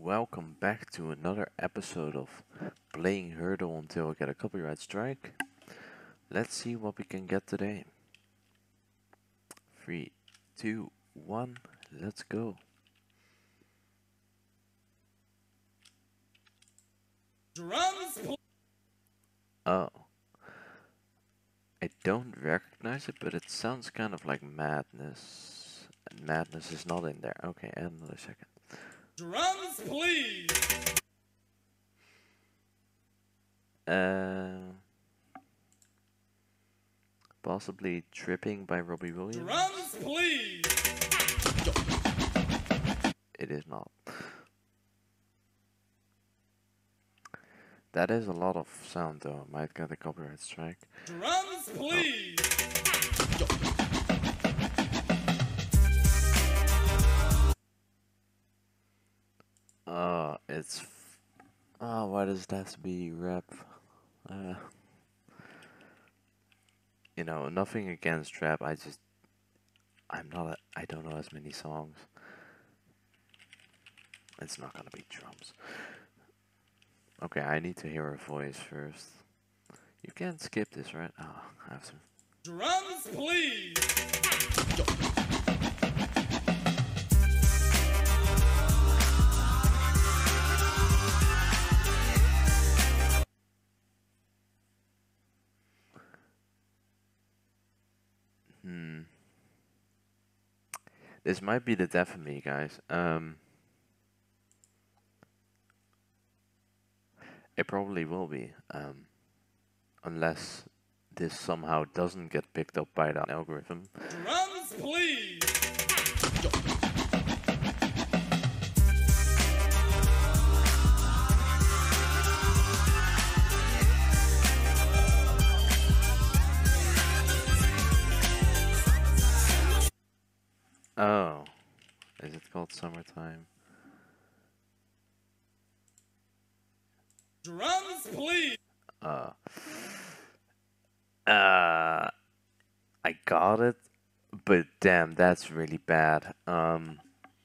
welcome back to another episode of playing Heardle until I get a copyright strike. Let's see what we can get today. 3, 2, 1, let's go. Drums. Oh. I don't recognize it, but it sounds kind of like Madness. And Madness is not in there. Okay, add another second. Drums, please. Possibly Tripping by Robbie Williams. Drums, please. It is not. That is a lot of sound though. Might get a copyright strike. Drums, please. It's. Why does it have to be rap? You know, nothing against rap. I don't know as many songs. It's not gonna be drums. Okay, I need to hear her voice first. You can't skip this, right? Oh, I have to. Drums, please. This might be the death of me, guys. It probably will be. Unless this somehow doesn't get picked up by the algorithm. Drums, please. Oh, is it called Summertime? Drums, please. I got it, but damn, that's really bad. Well,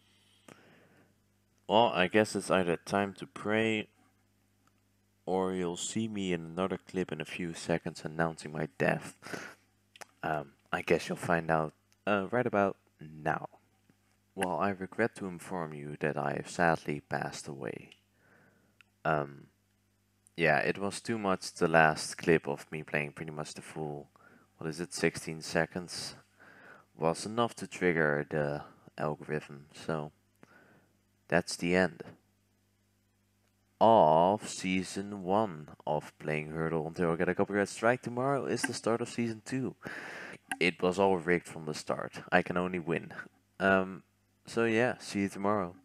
I guess it's either time to pray, or you'll see me in another clip in a few seconds announcing my death. I guess you'll find out right about now. Well, I regret to inform you that I have sadly passed away. Yeah, it was too much. The last clip of me playing pretty much the full, 16 seconds, was enough to trigger the algorithm, so that's the end of Season 1 of playing Heardle until I get a copyright strike. Tomorrow is the start of Season 2. It was all rigged from the start. I can only win. So yeah, see you tomorrow.